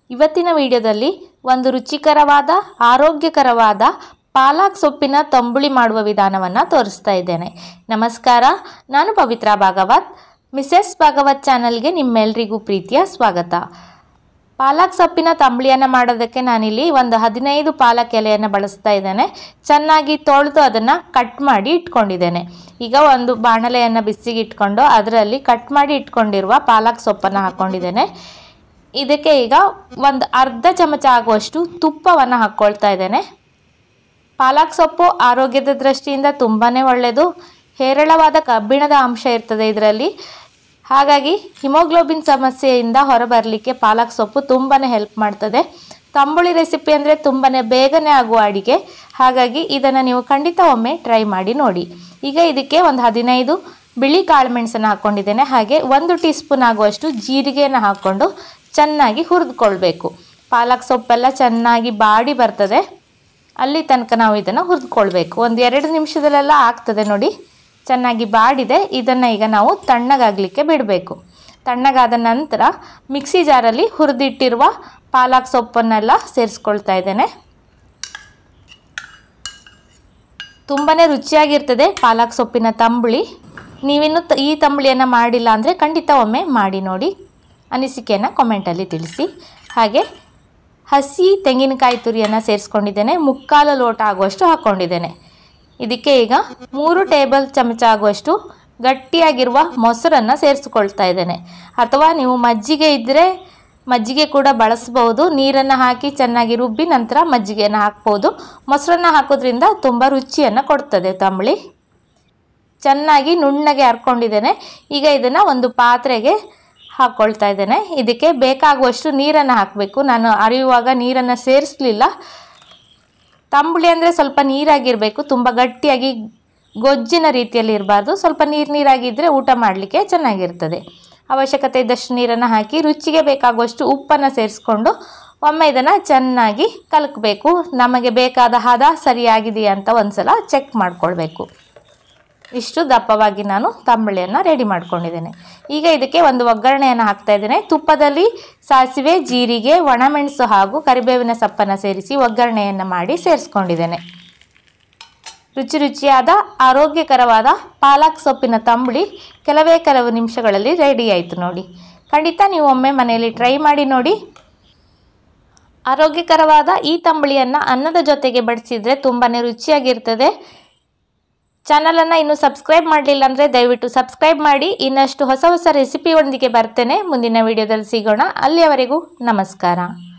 ಇವತ್ತಿನ ವಿಡಿಯೋದಲ್ಲಿ ಒಂದು ರುಚಿಕರವಾದ ಆರೋಗ್ಯಕರವಾದ ಪಾಲಕ್ ಸೊಪ್ಪಿನ ತಂಬುಳಿ ಮಾಡುವ ವಿಧಾನವನ್ನು ತೋರಿಸ್ತಾ ಇದ್ದೇನೆ. ನಮಸ್ಕಾರ, ನಾನು ಪವಿತ್ರ ಭಾಗವತ್. ಮಿಸೆಸ್ ಭಾಗವತ್ ಚಾನಲ್ಗೆ ನಿಮ್ಮೆಲ್ಲರಿಗೂ ಪ್ರೀತಿಯ ಸ್ವಾಗತ. ಪಾಲಕ್ ಸೊಪ್ಪಿನ ತಂಬುಳಿಯನ್ನು ಮಾಡೋದಕ್ಕೆ ನಾನಿಲ್ಲಿ ಒಂದು 15 ಪಾಲಕ್ ಎಲೆಯನ್ನು ಬಳಸ್ತಾ ಇದ್ದೇನೆ. ಚೆನ್ನಾಗಿ ತೊಳೆದು ಅದನ್ನು ಕಟ್ ಮಾಡಿ ಇಟ್ಕೊಂಡಿದ್ದೇನೆ. ಈಗ ಒಂದು ಬಾಣಲೆಯನ್ನು ಬಿಸಿಗೆ ಇಟ್ಕೊಂಡು ಅದರಲ್ಲಿ ಕಟ್ ಮಾಡಿ ಇಟ್ಕೊಂಡಿರುವ ಪಾಲಕ್ ಸೊಪ್ಪನ್ನು ಹಾಕ್ಕೊಂಡಿದ್ದೇನೆ. ಇದಕ್ಕೆ ಈಗ ಒಂದು ಅರ್ಧ ಚಮಚ ಆಗುವಷ್ಟು ತುಪ್ಪವನ್ನು ಹಾಕ್ಕೊಳ್ತಾ ಇದ್ದೇನೆ. ಪಾಲಕ್ ಸೊಪ್ಪು ಆರೋಗ್ಯದ ದೃಷ್ಟಿಯಿಂದ ತುಂಬಾ ಒಳ್ಳೆಯದು. ಹೇರಳವಾದ ಕಬ್ಬಿಣದ ಅಂಶ ಇರ್ತದೆ ಇದರಲ್ಲಿ. ಹಾಗಾಗಿ ಹಿಮೋಗ್ಲೋಬಿನ್ ಸಮಸ್ಯೆಯಿಂದ ಹೊರಬರಲಿಕ್ಕೆ ಪಾಲಕ್ ಸೊಪ್ಪು ತುಂಬಾ ಹೆಲ್ಪ್ ಮಾಡ್ತದೆ. ತಂಬುಳಿ ರೆಸಿಪಿ ಅಂದರೆ ತುಂಬಾ ಬೇಗನೆ ಆಗುವ ಅಡಿಗೆ. ಹಾಗಾಗಿ ಇದನ್ನು ನೀವು ಖಂಡಿತ ಒಮ್ಮೆ ಟ್ರೈ ಮಾಡಿ ನೋಡಿ. ಈಗ ಇದಕ್ಕೆ ಒಂದು 15 ಬಿಳಿ ಕಾಳುಮೆಣಸನ್ನು ಹಾಕ್ಕೊಂಡಿದ್ದೇನೆ. ಹಾಗೆ 1 ಟೀ ಸ್ಪೂನ್ ಆಗುವಷ್ಟು ಜೀರಿಗೆಯನ್ನು ಹಾಕ್ಕೊಂಡು ಚೆನ್ನಾಗಿ ಹುರಿದುಕೊಳ್ಬೇಕು. ಪಾಲಕ್ ಸೊಪ್ಪೆಲ್ಲ ಚೆನ್ನಾಗಿ ಬಾಡಿ ಬರ್ತದೆ, ಅಲ್ಲಿ ತನಕ ನಾವು ಇದನ್ನು ಹುರಿದುಕೊಳ್ಬೇಕು. ಒಂದು 2 ನಿಮಿಷದಲ್ಲೆಲ್ಲ ಆಗ್ತದೆ ನೋಡಿ. ಚೆನ್ನಾಗಿ ಬಾಡಿದೆ. ಇದನ್ನು ಈಗ ನಾವು ತಣ್ಣಗಾಗಲಿಕ್ಕೆ ಬಿಡಬೇಕು. ತಣ್ಣಗಾದ ನಂತರ ಮಿಕ್ಸಿ ಜಾರಲ್ಲಿ ಹುರಿದಿಟ್ಟಿರುವ ಪಾಲಕ್ ಸೊಪ್ಪನ್ನೆಲ್ಲ ಸೇರಿಸ್ಕೊಳ್ತಾ ಇದ್ದೇನೆ. ತುಂಬಾ ರುಚಿಯಾಗಿರ್ತದೆ ಪಾಲಕ್ ಸೊಪ್ಪಿನ ತಂಬುಳಿ. ನೀವಿನ್ನು ಈ ತಂಬುಳಿಯನ್ನು ಮಾಡಿಲ್ಲ ಅಂದರೆ ಖಂಡಿತ ಒಮ್ಮೆ ಮಾಡಿ ನೋಡಿ. ಅನಿಸಿಕೆಯನ್ನು ಕಾಮೆಂಟಲ್ಲಿ ತಿಳಿಸಿ. ಹಾಗೆ ಹಸಿ ತೆಂಗಿನಕಾಯಿ ತುರಿಯನ್ನು ಸೇರಿಸ್ಕೊಂಡಿದ್ದೇನೆ. 3/4 ಲೋಟ ಆಗುವಷ್ಟು ಹಾಕ್ಕೊಂಡಿದ್ದೇನೆ. ಇದಕ್ಕೆ ಈಗ 3 ಟೇಬಲ್ ಚಮಚ ಆಗುವಷ್ಟು ಗಟ್ಟಿಯಾಗಿರುವ ಮೊಸರನ್ನು ಸೇರಿಸ್ಕೊಳ್ತಾ ಇದ್ದೇನೆ. ಅಥವಾ ನೀವು ಮಜ್ಜಿಗೆ ಇದ್ದರೆ ಮಜ್ಜಿಗೆ ಕೂಡ ಬಳಸ್ಬೋದು. ನೀರನ್ನು ಹಾಕಿ ಚೆನ್ನಾಗಿ ರುಬ್ಬಿ ನಂತರ ಮಜ್ಜಿಗೆಯನ್ನು ಹಾಕ್ಬೋದು. ಮೊಸರನ್ನು ಹಾಕೋದ್ರಿಂದ ತುಂಬ ರುಚಿಯನ್ನು ಕೊಡ್ತದೆ ತಂಬುಳಿ. ಚೆನ್ನಾಗಿ ನುಣ್ಣಗೆ ಹರ್ಕೊಂಡಿದ್ದೇನೆ. ಈಗ ಇದನ್ನು ಒಂದು ಪಾತ್ರೆಗೆ ಹಾಕ್ಕೊಳ್ತಾ ಇದ್ದೇನೆ. ಇದಕ್ಕೆ ಬೇಕಾಗುವಷ್ಟು ನೀರನ್ನು ಹಾಕಬೇಕು. ನಾನು ಅರಿಯುವಾಗ ನೀರನ್ನು ಸೇರಿಸಲಿಲ್ಲ. ತಂಬುಳಿ ಅಂದರೆ ಸ್ವಲ್ಪ ನೀರಾಗಿರಬೇಕು, ತುಂಬ ಗಟ್ಟಿಯಾಗಿ ಗೊಜ್ಜಿನ ರೀತಿಯಲ್ಲಿ ಇರಬಾರ್ದು. ಸ್ವಲ್ಪ ನೀರಾಗಿದ್ದರೆ ಊಟ ಮಾಡಲಿಕ್ಕೆ ಚೆನ್ನಾಗಿರ್ತದೆ. ಅವಶ್ಯಕತೆ ಇದ್ದಷ್ಟು ನೀರನ್ನು ಹಾಕಿ ರುಚಿಗೆ ಬೇಕಾಗುವಷ್ಟು ಉಪ್ಪನ್ನು ಸೇರಿಸ್ಕೊಂಡು ಒಮ್ಮೆ ಇದನ್ನು ಚೆನ್ನಾಗಿ ಕಲಕಬೇಕು. ನಮಗೆ ಬೇಕಾದ ಹದ ಸರಿಯಾಗಿದೆಯಾ ಅಂತ ಒಂದ್ಸಲ ಚೆಕ್ ಮಾಡಿಕೊಳ್ಬೇಕು. ಇಷ್ಟು ದಪ್ಪವಾಗಿ ನಾನು ತಂಬುಳಿಯನ್ನು ರೆಡಿ ಮಾಡ್ಕೊಂಡಿದ್ದೇನೆ. ಈಗ ಇದಕ್ಕೆ ಒಂದು ಒಗ್ಗರಣೆಯನ್ನು ಹಾಕ್ತಾ ಇದ್ದೇನೆ. ತುಪ್ಪದಲ್ಲಿ ಸಾಸಿವೆ, ಜೀರಿಗೆ, ಒಣಮೆಣಸು ಹಾಗೂ ಕರಿಬೇವಿನ ಸೊಪ್ಪನ್ನು ಸೇರಿಸಿ ಒಗ್ಗರಣೆಯನ್ನು ಮಾಡಿ ಸೇರಿಸ್ಕೊಂಡಿದ್ದೇನೆ. ರುಚಿಯಾದ ಆರೋಗ್ಯಕರವಾದ ಪಾಲಕ್ ಸೊಪ್ಪಿನ ತಂಬುಳಿ ಕೆಲವು ನಿಮಿಷಗಳಲ್ಲಿ ರೆಡಿ ಆಯಿತು ನೋಡಿ. ಖಂಡಿತ ನೀವು ಒಮ್ಮೆ ಮನೆಯಲ್ಲಿ ಟ್ರೈ ಮಾಡಿ ನೋಡಿ. ಆರೋಗ್ಯಕರವಾದ ಈ ತಂಬುಳಿಯನ್ನು ಅನ್ನದ ಜೊತೆಗೆ ಬಡಿಸಿದರೆ ತುಂಬಾ ರುಚಿಯಾಗಿರ್ತದೆ. ಚಾನಲನ್ನು ಇನ್ನೂ ಸಬ್ಸ್ಕ್ರೈಬ್ ಮಾಡಲಿಲ್ಲ ಅಂದರೆ ದಯವಿಟ್ಟು ಸಬ್ಸ್ಕ್ರೈಬ್ ಮಾಡಿ. ಇನ್ನಷ್ಟು ಹೊಸ ರೆಸಿಪಿಯೊಂದಿಗೆ ಬರ್ತೇನೆ. ಮುಂದಿನ ವಿಡಿಯೋದಲ್ಲಿ ಸಿಗೋಣ. ಅಲ್ಲಿಯವರೆಗೂ ನಮಸ್ಕಾರ.